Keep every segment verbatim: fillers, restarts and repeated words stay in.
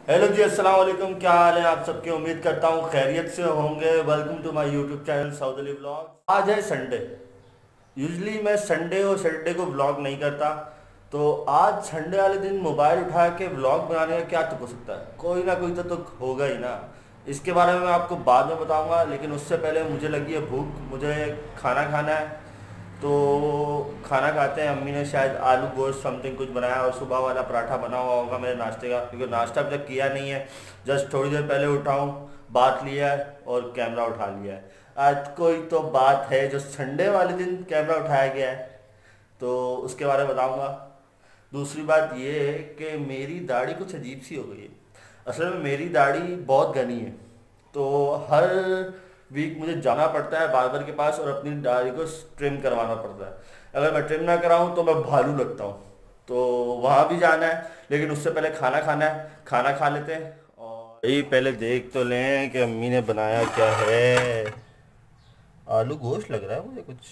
Hello जी, अस्सलाम वालेकुम। क्या हाल है आप सबके? उम्मीद करता हूँ खैरियत से होंगे। Welcome to my YouTube channel south Ali vlog. आज है संडे। यूजली मैं संडे और सैटरडे को व्लॉग नहीं करता, तो आज संडे वाले दिन मोबाइल उठा के व्लॉग बनाने का क्या तुक हो सकता है? कोई ना कोई तो तुक होगा ही ना। इसके बारे में मैं आपको बाद में बताऊंगा, लेकिन उससे पहले मुझे लगी है भूख, मुझे खाना खाना है। तो खाना खाते हैं। अम्मी ने शायद आलू गोश्त समथिंग कुछ बनाया और सुबह वाला पराठा बना हुआ होगा मेरे नाश्ते का, क्योंकि नाश्ता अब तक किया नहीं है। जस्ट थोड़ी देर पहले उठा हूँ, बात लिया है और कैमरा उठा लिया है। आज कोई तो बात है जो संडे वाले दिन कैमरा उठाया गया है, तो उसके बारे में बताऊँगा। दूसरी बात ये है कि मेरी दाढ़ी कुछ अजीब सी हो गई है। असल में मेरी दाढ़ी बहुत घनी है, तो हर वीक मुझे जाना पड़ता है बार्बर के पास और अपनी दाढ़ी को ट्रिम करवाना पड़ता है। अगर मैं ट्रिम ना कराऊं तो मैं भालू लगता हूँ, तो वहाँ भी जाना है। लेकिन उससे पहले खाना खाना है, खाना खा लेते हैं। और यही पहले देख तो लें कि अम्मी ने बनाया क्या है। आलू गोश्त लग रहा है मुझे कुछ,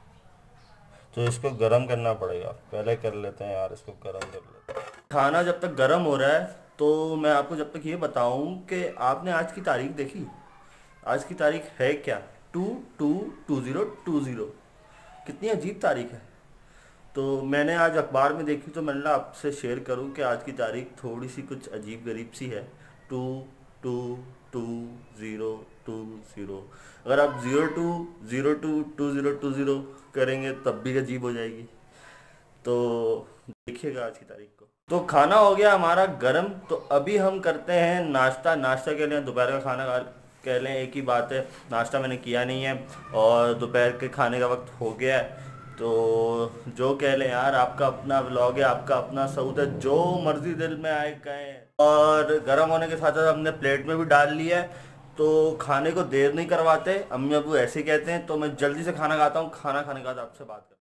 तो इसको गरम करना पड़ेगा। पहले कर लेते हैं यार, इसको गरम कर लेते हैं। खाना जब तक गरम हो रहा है तो मैं आपको जब तक ये बताऊं कि आपने आज की तारीख देखी। आज की तारीख है क्या? Two two two zero two zero. कितनी अजीब तारीख है। तो मैंने आज अखबार में देखी, तो मैंने आपसे शेयर करूं कि आज की तारीख थोड़ी सी कुछ अजीब गरीब सी है। Two two two zero two zero. अगर आप zero two zero two two zero two zero करेंगे तब भी अजीब हो जाएगी। तो देखिएगा आज की तारीख को। तो खाना हो गया हमारा गरम, तो अभी हम करते हैं नाश्ता। नाश्ता के लिए दोपहर का खाना खा कह लें एक ही बात है। नाश्ता मैंने किया नहीं है और दोपहर के खाने का वक्त हो गया है। तो जो कह लें यार, आपका अपना व्लॉग है, आपका अपना सऊद है, जो मर्जी दिल में आए कहें। और गर्म होने के साथ साथ हमने प्लेट में भी डाल लिया है, तो खाने को देर नहीं करवाते। अम्मी अबू ऐसे ही कहते हैं, तो मैं जल्दी से खाना खाता हूँ। खाना खाने के बाद आपसे बात करता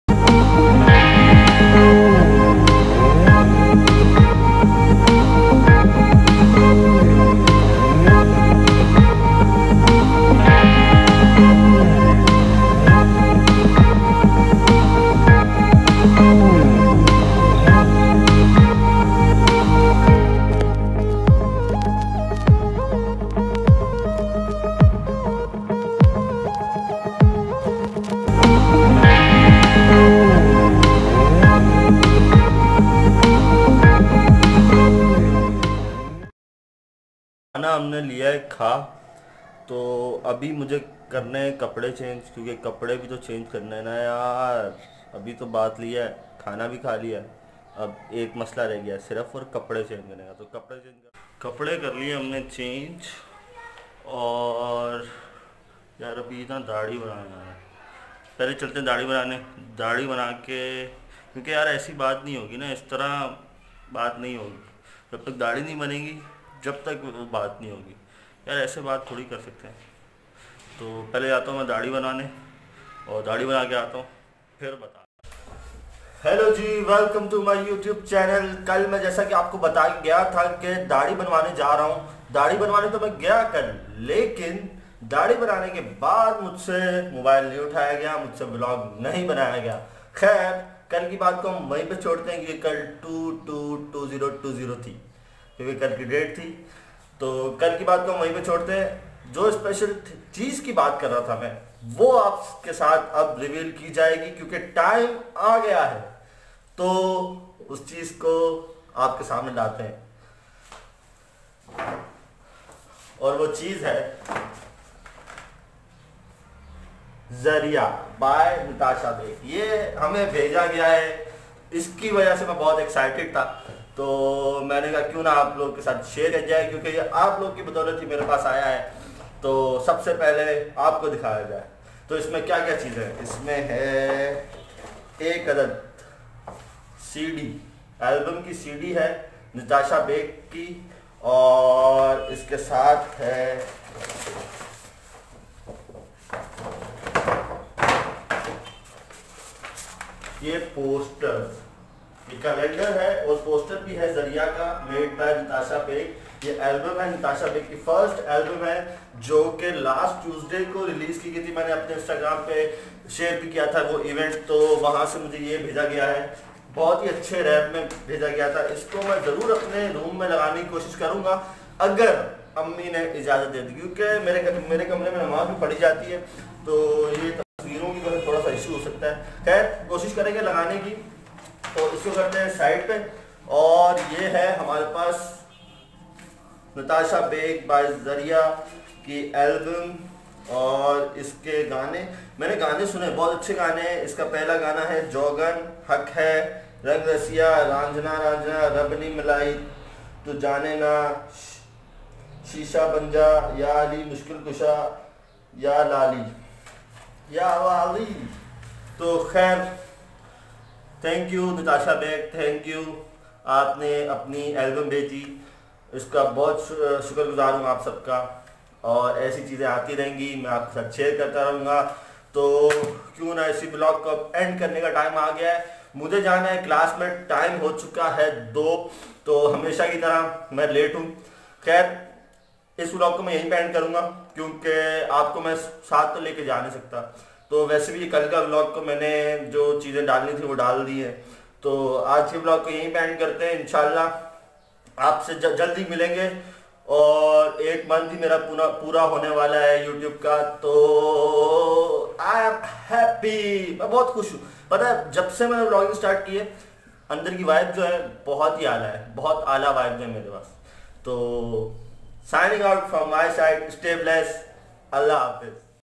खाना हमने लिया है खा। तो अभी मुझे करने हैं कपड़े चेंज, क्योंकि कपड़े भी तो चेंज करने हैं ना यार। अभी तो बात लिया है, खाना भी खा लिया है, अब एक मसला रह गया सिर्फ, और कपड़े चेंज करने का। तो कपड़े चेंज कर कपड़े कर लिए हमने चेंज। और यार अभी ना दाढ़ी बनाना है, पहले चलते हैं दाढ़ी बनाने। दाढ़ी बना के, क्योंकि यार ऐसी बात नहीं होगी ना, इस तरह बात नहीं होगी। जब तक दाढ़ी नहीं बनेगी, जब तक वो बात नहीं होगी यार, ऐसे बात थोड़ी कर सकते हैं। तो पहले जाता हूँ मैं दाढ़ी बनाने, और दाढ़ी बना के आता हूँ, फिर बता। Hello ji, welcome to my YouTube channel. कल मैं जैसा कि आपको बता गया था कि दाढ़ी बनवाने जा रहा हूँ। दाढ़ी बनवाने तो मैं गया कल, लेकिन दाढ़ी बनाने के बाद मुझसे मोबाइल नहीं उठाया गया, मुझसे ब्लॉग नहीं बनाया गया। खैर, कल की बात को हम वहीं पे छोड़ते हैं, क्योंकि कल two two two zero two zero थी, क्योंकि कल की डेट थी। तो कल की बात को हम वहीं पे छोड़ते हैं। जो स्पेशल चीज़ की बात कर रहा था मैं, वो आपके साथ अब रिवील की जाएगी, क्योंकि टाइम आ गया है। तो उस चीज़ को आपके सामने लाते हैं, और वो चीज़ है जरिया बाय नताशा बेग। ये हमें भेजा गया है, इसकी वजह से मैं बहुत एक्साइटेड था। तो मैंने कहा क्यों ना आप लोग के साथ शेयर कर जाए, क्योंकि ये आप लोग की बदौलत ही मेरे पास आया है। तो सबसे पहले आपको दिखाया जाए। तो इसमें क्या क्या चीज़ें हैं? इसमें है एक अदद सीडी, एल्बम की सीडी है नताशा बेग की, और इसके साथ है ये पोस्टर, ये कैलेंडर है और पोस्टर भी है जरिया का, मेड बाय नताशा बेग। ये एल्बम है नताशा बेग की फर्स्ट एल्बम है, जो कि लास्ट ट्यूसडे को रिलीज की गई थी। मैंने अपने इंस्टाग्राम पे शेयर भी किया था वो इवेंट, तो वहां से मुझे ये भेजा गया है। बहुत ही अच्छे रैप में भेजा गया था। इसको मैं ज़रूर अपने रूम में लगाने की कोशिश करूँगा अगर अम्मी ने इजाज़त दे दी, क्योंकि मेरे मेरे कमरे में नमाज भी पढ़ी जाती है, तो ये तस्वीरों की वजह थोड़ा सा इशू हो सकता है। खैर कोशिश करेंगे लगाने की। तो इसको करते हैं साइड पे। और ये है हमारे पास नताशा बेग बाय जरिया की एल्बम और इसके गाने, मैंने गाने सुने, बहुत अच्छे गाने हैं। इसका पहला गाना है जोगन, हक है, रंग रसिया, रांझना रांझना, रब नी मिलाई, तो जाने ना, शीशा बन जा, या अली मुश्किल कुशा, या लाली, या वाली। तो खैर thank you Natasha Baig, thank you, आपने अपनी एल्बम भेजी, इसका बहुत शुक्रगुजार हूँ आप सबका। और ऐसी चीज़ें आती रहेंगी, मैं आपके साथ शेयर करता रहूँगा। तो क्यों ना इसी ब्लॉग को अब एंड करने का टाइम आ गया है, मुझे जाना है क्लास में, टाइम हो चुका है दो, तो हमेशा की तरह मैं लेट हूँ। खैर इस ब्लॉग को मैं यहीं पे एंड करूँगा, क्योंकि आपको मैं साथ तो लेके जा नहीं सकता। तो वैसे भी कल का ब्लॉग को मैंने जो चीज़ें डालनी थी वो डाल दी है। तो आज के ब्लॉग को यहीं पे एंड करते हैं। इंशाल्लाह आपसे जल्दी मिलेंगे, और एक मंथ ही मेरा पूरा पूरा होने वाला है यूट्यूब का। तो आई एम हैप्पी, मैं बहुत खुश हूँ। पता है जब से मैंने ब्लॉगिंग स्टार्ट की है, अंदर की वाइब जो है बहुत ही आला है, बहुत आला वाइब है मेरे पास। तो signing out from my side, stay blessed, अल्लाह हाफिज।